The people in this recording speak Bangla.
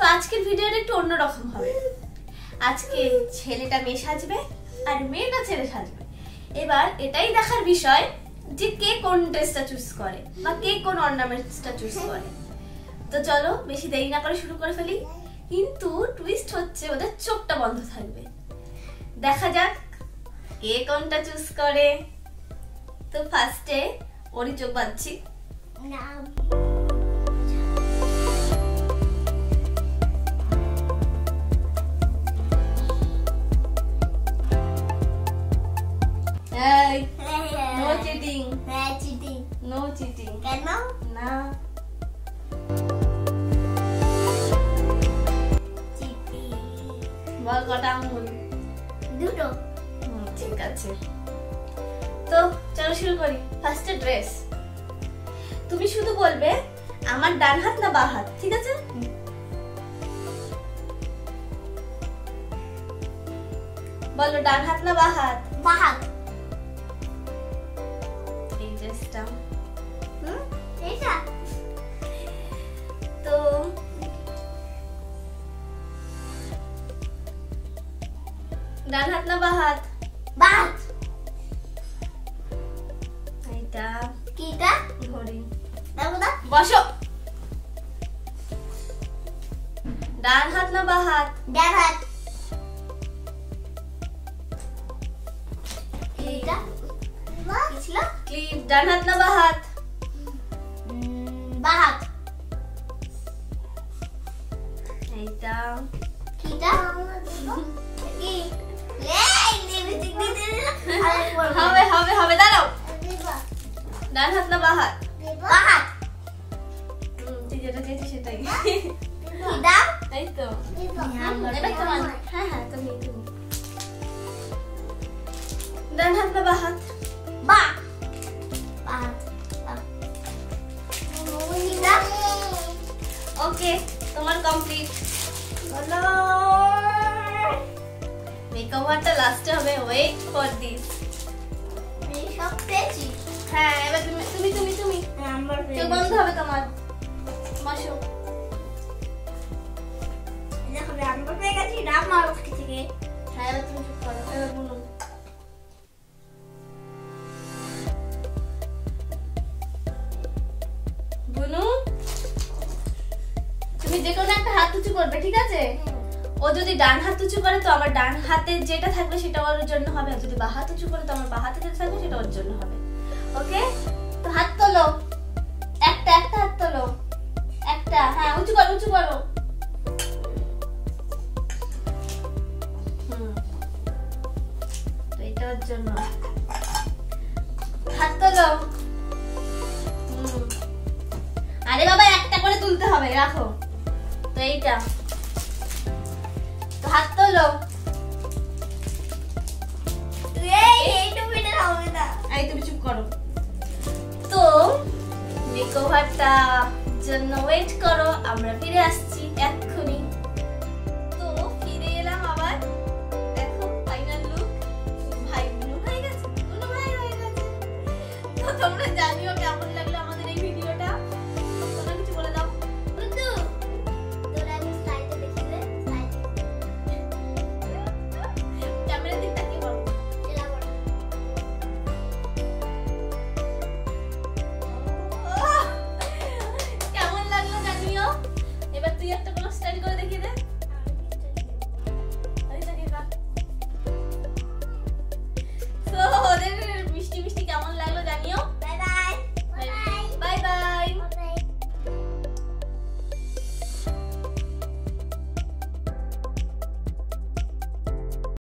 আজকের ভিডিওটা একটু অন্যরকম হবে। আজকে ছেলেটা মেয়ে সাজবে আর মেয়েটা ছেলে সাজবে। এবার এটাই দেখার বিষয় যে কে কোন ড্রেসটা চুজ করে বা কে কোন অর্নামেন্টসটা চুজ করে। তো চলো বেশি দেরি না করে শুরু করে ফেলি। কিন্তু টুইস্ট হচ্ছে ওদের চোখটা বন্ধ থাকবে। দেখা যাক কে কোনটা চুজ করে। তো ফার্স্টে ওরই চোখ বাঁধছি। No cheating, no cheating. কেন? না বল কটা আঙুল? দুটো। ঠিক আছে, তো চলো শুরু করি। ফার্স্টে ড্রেস। তুমি শুধু বলবে আমার ডান হাত না বাঁ হাত, ঠিক আছে? বলো ডান হাত না বাঁ হাত? বাঁ হাত। এই ড্রেসটা এইটা তো ডান হাত না বাঁ হাত? বাঁ হাত। এইটা কিটা? ঘড়ি। দেখো না। বসো। ডান হাত না বাঁ হাত? ডান হাত। এইটা কি ছিল? ক্লিপ। ডান হাত না বাঁ হাত? বাঁ হাত। এইটা কিটা? কি? এই লিপস্টিক দিয়ে দিল। আরে পড়বে। হবে হবে হবে, দাঁড়াও। ডান হাত না বাঁ হাত? বাঁ হাত। তুই যেটা চেয়েছিস সেটাই। কিটা? তাই তো। এবার তোমার। হ্যাঁ হ্যাঁ, তুমি তুমি। ডান হাত না বাঁ হাত? বাঁ। বাঁ হাত। কিটা? ওকে, তোমার কমপ্লিট। বলো। মেকওভারটা লাস্টে হবে, ওয়েট ফর দিস। এই সব পেয়েছি। হ্যাঁ, এবার তুমি তুমি তুমি তুমি নাম্বার চোখ বন্ধ হবে তোমার। বসো। দেখো নাম্বার পেয়ে গেছি। রাম আর থেকে। হ্যাঁ, এবার তুমি চুপ করো। এবার বলুন। বুনু, তুমি যে কোনো একটা হাত উঁচু করবে, ঠিক আছে? ও যদি ডান হাত উঁচু করে তো আমার ডান হাতে যেটা থাকবে সেটা ওর জন্য হবে, আর যদি বাঁ হাত উঁচু করে তো আমার বাঁ হাতে যেটা থাকবে সেটা ওর জন্য হবে। ওকে, তো হাত তোলো। একটা একটা হাত তোলো। একটা, হ্যাঁ উঁচু করো উঁচু করো। তো এটা ওর জন্য। হাত তোলো। আরে বাবা, একটা করে তুলতে হবে, রাখো। তো এইটা। তো হাত তোলো। এইটুকু এটা হবে না। এই তুমি চুপ করো। তো মেকওভারটা জন্য ওয়েট করো, আমরা ফিরে আসছি এক্ষুনি। তো ফিরে এলাম আবার। দেখো ফাইনাল লুক। ভাই বুনু হয়ে গেছে, বুনু ভাই হয়ে গেছে। তো তোমরা জানিও কেমন লাগলো আমাদের এই ভিডিওটা। তোমরা কিছু বলে দাও। বুদ্ধু তোরা আমি স্লাইডে দেখিলে স্লাইড ক্যামেরার দিক তাকিয়ে বলো। চেলা বড় কেমন লাগলো জানিও। এবার তুই একটা কোনো স্টাইল করে দেখিয়ে দে।